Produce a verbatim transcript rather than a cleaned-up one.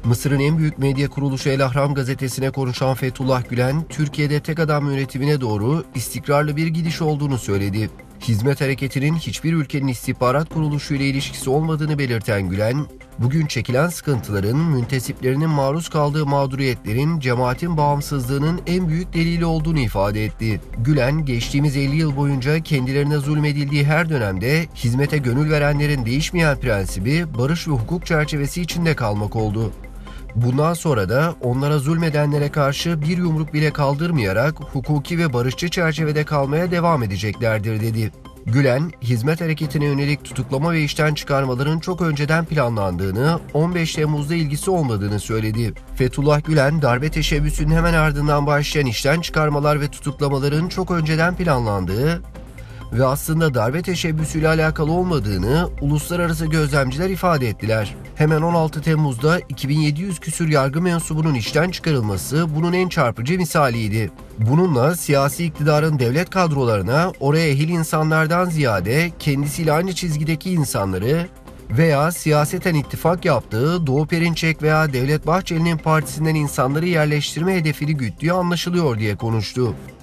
Mısır'ın en büyük medya kuruluşu El Ahram gazetesine konuşan Fethullah Gülen, Türkiye'de tek adam yönetimine doğru istikrarlı bir gidiş olduğunu söyledi. Hizmet hareketinin hiçbir ülkenin istihbarat kuruluşu ile ilişkisi olmadığını belirten Gülen, bugün çekilen sıkıntıların, müntesiplerinin maruz kaldığı mağduriyetlerin cemaatin bağımsızlığının en büyük delili olduğunu ifade etti. Gülen, geçtiğimiz elli yıl boyunca kendilerine zulmedildiği her dönemde hizmete gönül verenlerin değişmeyen prensibi barış ve hukuk çerçevesi içinde kalmak oldu. Bundan sonra da onlara zulmedenlere karşı bir yumruk bile kaldırmayarak hukuki ve barışçı çerçevede kalmaya devam edeceklerdir dedi. Gülen, hizmet hareketine yönelik tutuklama ve işten çıkarmaların çok önceden planlandığını, on beş Temmuz'da ilgisi olmadığını söyledi. Fethullah Gülen, darbe teşebbüsünün hemen ardından başlayan işten çıkarmalar ve tutuklamaların çok önceden planlandığı ve aslında darbe teşebbüsüyle alakalı olmadığını uluslararası gözlemciler ifade ettiler. Hemen on altı Temmuz'da iki bin yedi yüz küsür yargı mensubunun işten çıkarılması bunun en çarpıcı misaliydi. Bununla siyasi iktidarın devlet kadrolarına oraya ehil insanlardan ziyade kendisiyle aynı çizgideki insanları veya siyaseten ittifak yaptığı Doğu Perinçek veya Devlet Bahçeli'nin partisinden insanları yerleştirme hedefini güttüğü anlaşılıyor diye konuştu.